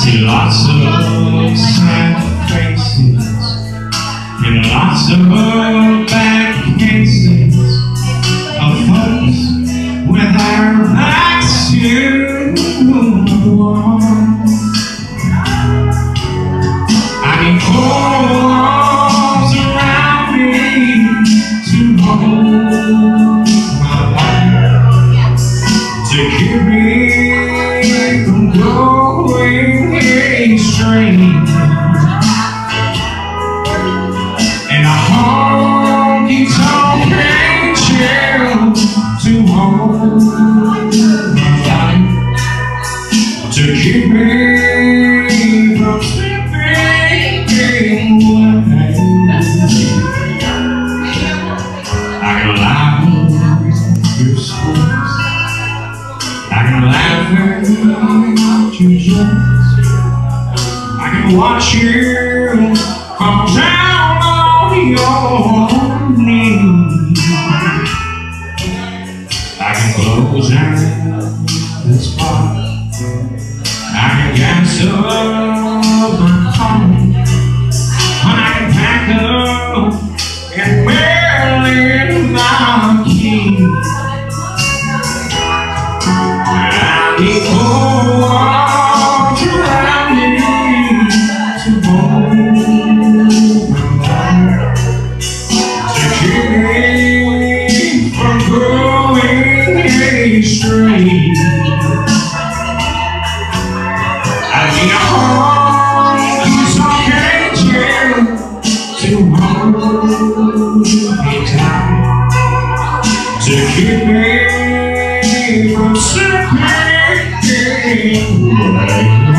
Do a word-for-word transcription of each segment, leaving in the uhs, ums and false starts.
see lots of sad faces and lots of bad cases of folks with their backs to the wall. I need four walls around me to hold my life, to keep me from going astray. And a honky-tonk angel to hold my life, to keep me from slipping away. I can laugh at your schools, I can laugh at your jokes, I can watch you fall down on your knees. I can close down the spot, I can cancel my phone, and I can pack up and mail in my keys. And I need four walls around me to hold my life, to keep me from going astray. I need a honky-tonk angel to hold me tight, to keep me from slipping away.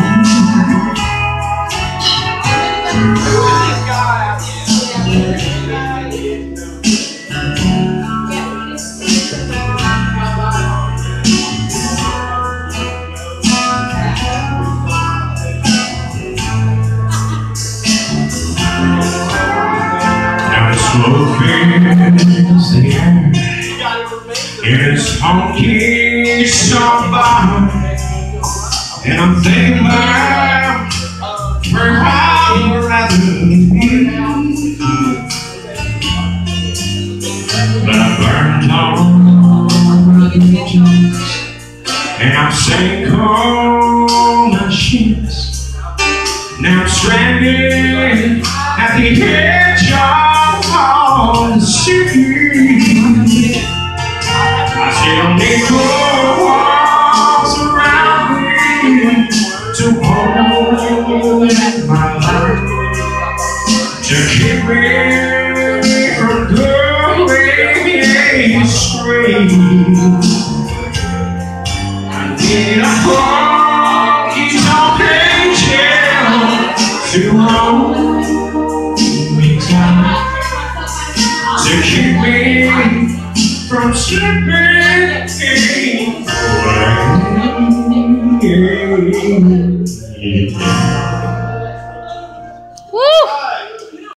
Smoke fills the air in this honky-tonk bar, and I'm thinking about where I'd rather be. But I burned all my bridges, and I'm sank all my ships. Now I'm stranded at the edge of the sea. I still need four walls around me to hold my life, to keep me from going astray. I need a honky-tonk angel to hold me tight, to keep me from slipping